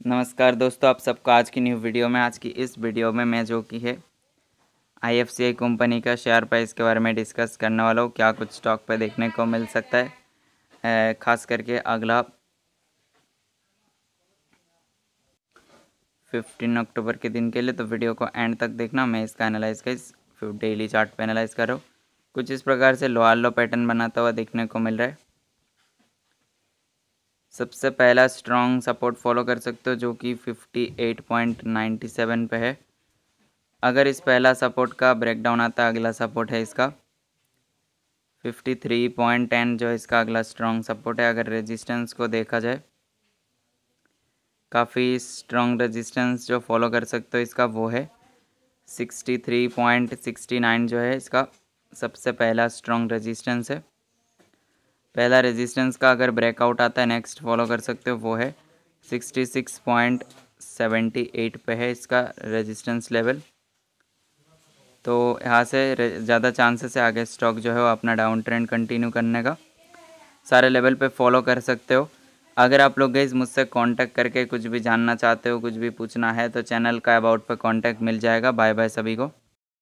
नमस्कार दोस्तों, आप सबका आज की न्यू वीडियो में। आज की इस वीडियो में मैं जो कि है IFCI कंपनी का शेयर प्राइस के बारे में डिस्कस करने वाला हूँ। क्या कुछ स्टॉक पे देखने को मिल सकता है, खास करके अगला 15 अक्टूबर के दिन के लिए। तो वीडियो को एंड तक देखना। मैं इसका एनालाइज का फिर डेली चार्ट पे एनालाइज कर रहा हूँ। कुछ इस प्रकार से लोअर लो पैटर्न बनाता हुआ देखने को मिल रहा है। सबसे पहला स्ट्रॉन्ग सपोर्ट फॉलो कर सकते हो जो कि 58.97 पे है। अगर इस पहला सपोर्ट का ब्रेकडाउन आता है, अगला सपोर्ट है इसका 53.10 जो इसका अगला स्ट्रॉन्ग सपोर्ट है। अगर रेजिस्टेंस को देखा जाए, काफ़ी स्ट्रॉन्ग रेजिस्टेंस जो फॉलो कर सकते हो इसका वो है 63.69 जो है इसका सबसे पहला स्ट्रॉन्ग रेजिस्टेंस है। पहला रेजिस्टेंस का अगर ब्रेकआउट आता है, नेक्स्ट फॉलो कर सकते हो वो है 66.78 पे है इसका रेजिस्टेंस लेवल। तो यहाँ से ज़्यादा चांसेस है आगे स्टॉक जो है वो अपना डाउन ट्रेंड कंटिन्यू करने का। सारे लेवल पे फॉलो कर सकते हो। अगर आप लोग गाइस मुझसे कांटेक्ट करके कुछ भी जानना चाहते हो, कुछ भी पूछना है, तो चैनल का अबाउट पे कांटेक्ट मिल जाएगा। बाय बाय सभी को।